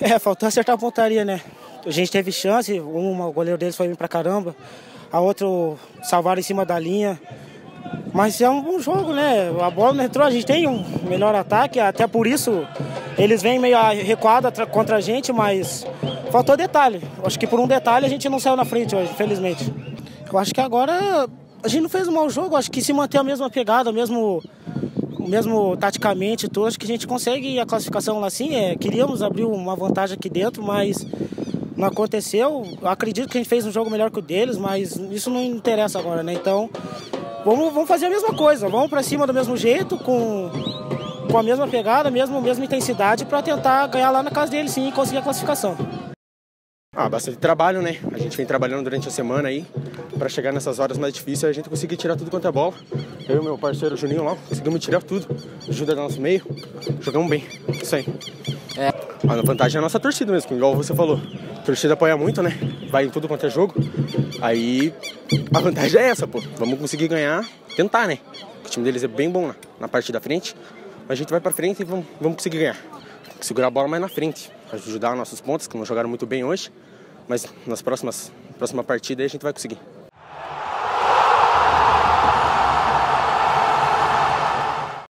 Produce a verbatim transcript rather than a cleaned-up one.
É, faltou acertar a pontaria, né? A gente teve chance, uma, o goleiro deles foi bem pra caramba, a outra salvaram em cima da linha. Mas é um bom jogo, né? A bola não entrou, a gente tem um melhor ataque, até por isso eles vêm meio recuado contra a gente, mas faltou detalhe. Acho que por um detalhe a gente não saiu na frente hoje, infelizmente. Eu acho que agora a gente não fez um mau jogo, acho que se manter a mesma pegada, mesmo, mesmo taticamente, tudo, acho que a gente consegue a classificação lá sim. É, queríamos abrir uma vantagem aqui dentro, mas não aconteceu. Eu acredito que a gente fez um jogo melhor que o deles, mas isso não interessa agora, né? Então, vamos, vamos fazer a mesma coisa, vamos para cima do mesmo jeito, com, com a mesma pegada, mesmo, mesma intensidade, para tentar ganhar lá na casa deles sim e conseguir a classificação. Ah, bastante trabalho, né? A gente vem trabalhando durante a semana aí para chegar nessas horas mais difíceis, a gente conseguir tirar tudo quanto é bola. Eu e meu parceiro Juninho lá conseguimos tirar tudo, ajuda do nosso meio, jogamos bem, isso aí. É. A vantagem é a nossa torcida mesmo, igual você falou. A torcida apoia muito, né? Vai em tudo quanto é jogo. Aí a vantagem é essa, pô. Vamos conseguir ganhar, tentar, né? O time deles é bem bom na, na parte da frente. Mas a gente vai pra frente e vamos, vamos conseguir ganhar. Segurar a bola mais na frente, ajudar nossos pontos, que não jogaram muito bem hoje. Mas nas próximas próxima partida a gente vai conseguir.